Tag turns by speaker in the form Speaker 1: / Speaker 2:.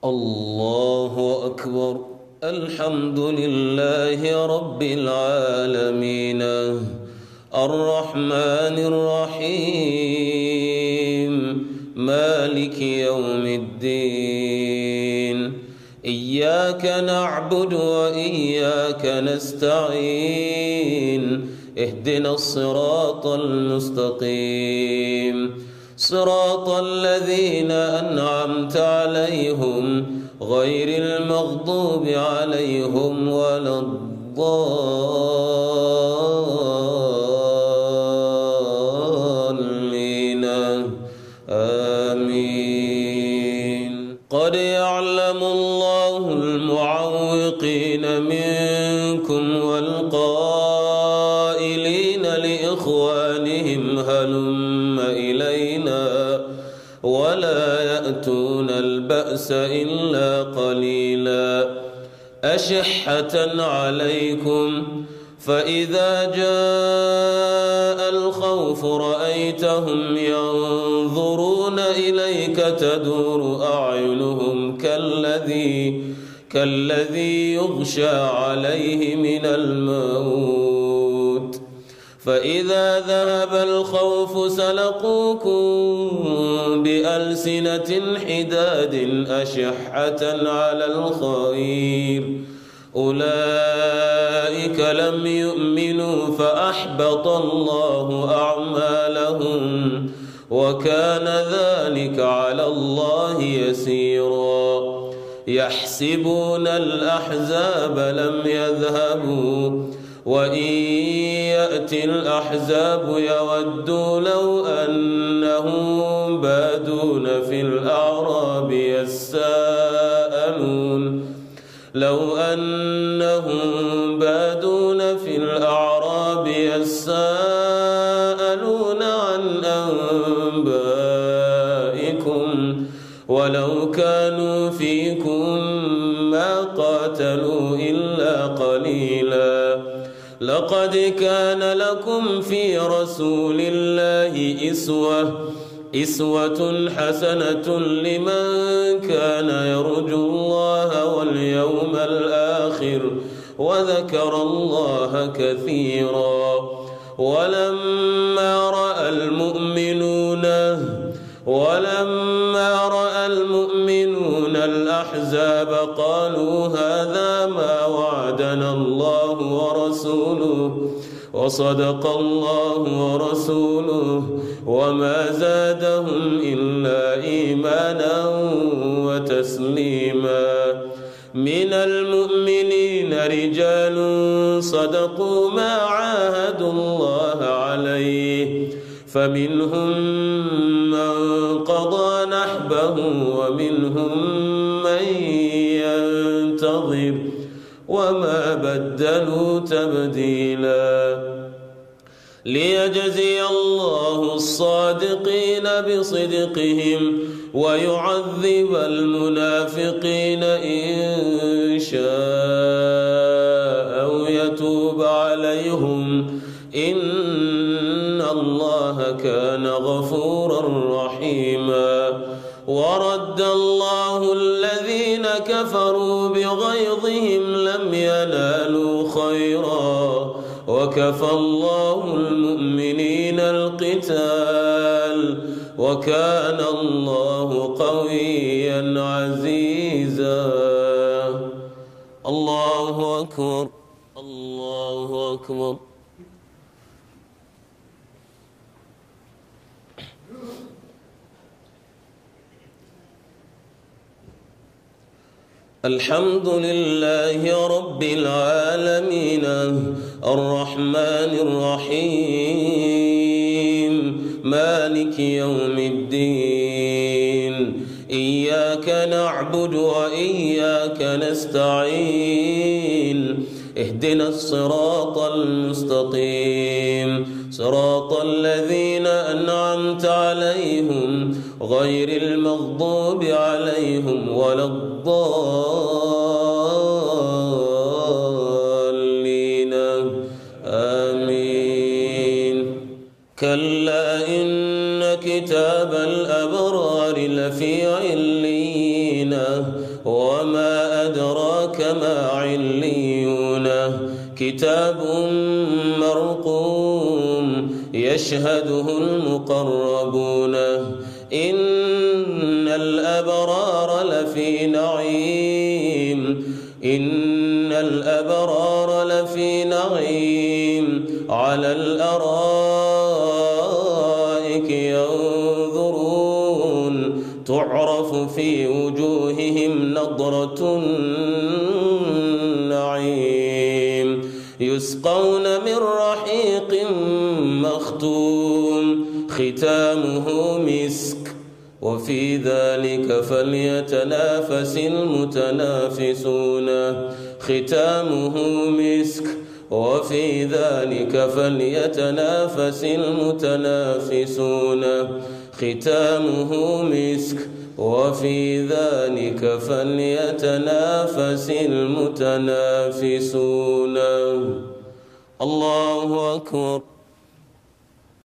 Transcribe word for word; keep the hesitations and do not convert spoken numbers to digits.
Speaker 1: الله أكبر. الحمد لله رب العالمين الرحمن الرحيم مالك يوم الدين. إياك نعبد وإياك نستعين. اهدنا الصراط المستقيم صراط الذين أنعمت عليهم غير المغضوب عليهم ولا الضالين آمين. قد يعلم الله المعوقين منكم والقائلين لإخوانهم هلم إلينا ولا يأتون البأس إلا قليلا أشحة عليكم فإذا جاء الخوف رأيتهم ينظرون إليك تدور أعينهم كالذي كالذي يغشى عليه من الموت فإذا ذهب الخوف سلقوكم بألسنة حداد أشحة على الخير أولئك لم يؤمنوا فأحبط الله أعمالهم وكان ذلك على الله يسيرا. يحسبون الأحزاب لم يذهبوا وإن يأتي الأحزاب يودوا لو أنهم بادون في الأعراب يساءلون لو أنهم بادون في الأعراب يساءلون عن أنبائكم ولو كانوا فيكم ما قاتلوا إلا قليلا. لقد كان لكم في رسول الله إسوة إسوة حسنة لمن كان يرجو الله واليوم الآخر وذكر الله كثيرا. ولما رأى المؤمنون ولما رأى المؤمنون الأحزاب قالوا هذا ما وعدنا الله ورسوله وصدق الله ورسوله وما زادهم إلا إيمانا وتسليما. من المؤمنين رجال صدقوا ما عاهدوا الله عليه فمنهم من قضى نحبه ومنهم من ينتظر وما بدلوا تبديلا. ليجزي الله الصادقين بصدقهم ويعذب المنافقين إن شاء أو يتوب عليهم إن الله كان غفورا رحيما. ورد الله الذين كفروا بغيظهم لم ينالوا خيرا وكفى الله المؤمنين القتال وكان الله قويا عزيزا. الله أكبر الله أكبر. الحمد لله رب العالمين الرحمن الرحيم مالك يوم الدين. إياك نعبد وإياك نستعين. اهدنا الصراط المستقيم صراط الذين أنعمت عليهم غير المغضوب عليهم ولا الضالين آمين. كلا إن كتاب الأبرار لفي عليين وما أدراك ما عليون كتاب مرقوم يشهده المقربون إن الأبرار لفي نعيم إن الأبرار لفي نعيم على الأرائك ينظرون تعرف في وجوههم نضرة النعيم يسقون من رحيق مختوم ختامه مسك وفي ذلك فليتنافس المتنافسون ختامه مسك وفي ذلك فليتنافس المتنافسون ختامه مسك وفي ذلك فليتنافس المتنافسون. الله أكبر.